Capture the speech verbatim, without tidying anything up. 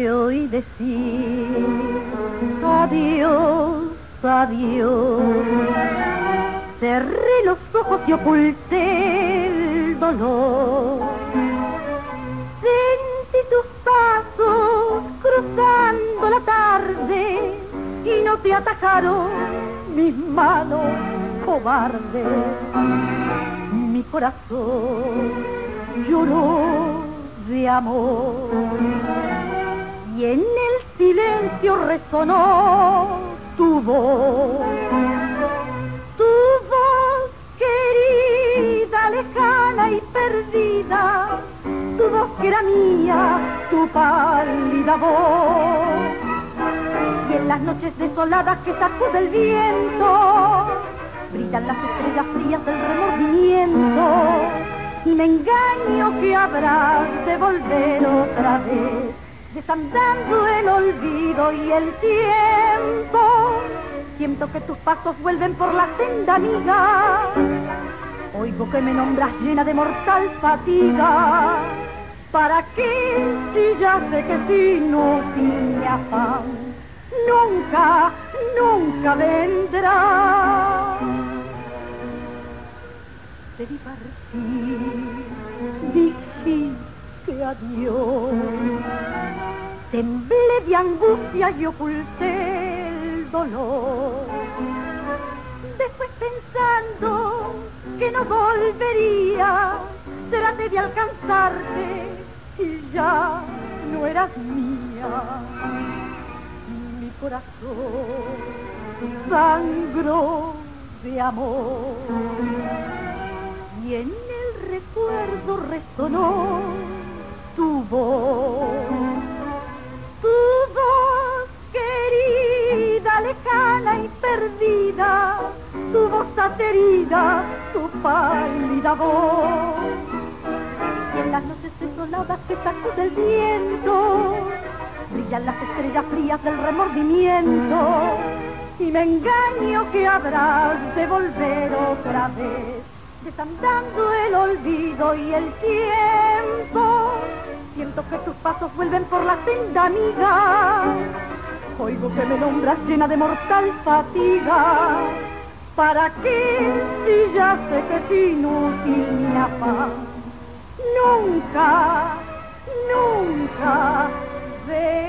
te oí decir adiós, adiós. Cerré los ojos y oculté el dolor. Sentí tus pasos cruzando la tarde y no te atajaron mis manos cobardes. Mi corazón lloró de amor y en el silencio resonó tu voz, tu voz querida, lejana y perdida, tu voz que era mía, tu pálida voz. Y en las noches desoladas que sacude el viento, brillan las estrellas frías del remordimiento, y me engaño que habrás de volver otra vez, desandando el olvido y el tiempo. Siento que tus pasos vuelven por la senda amiga, oigo que me nombras llena de mortal fatiga. ¿Para qué si ya sé que es inútil mi afán? Nunca, nunca vendrá. Te vi partir, dijiste adiós. Temblé de angustia y oculté el dolor. Después pensando que no volvería, traté de alcanzarte y ya no eras mía. Mi corazón sangró de amor y en el recuerdo resonó tu voz, tu voz querida, lejana y perdida, tu voz aterida, tu pálida voz. Y en las noches desoladas que sacude el viento, brillan las estrellas frías del remordimiento, y me engaño que habrás de volver otra vez, desandando el olvido y el tiempo. Siento que tus pasos vuelven por la senda amiga, oigo que me nombras llena de mortal fatiga. ¿Para qué si ya sé que es inútil mi afán? Nunca, nunca ve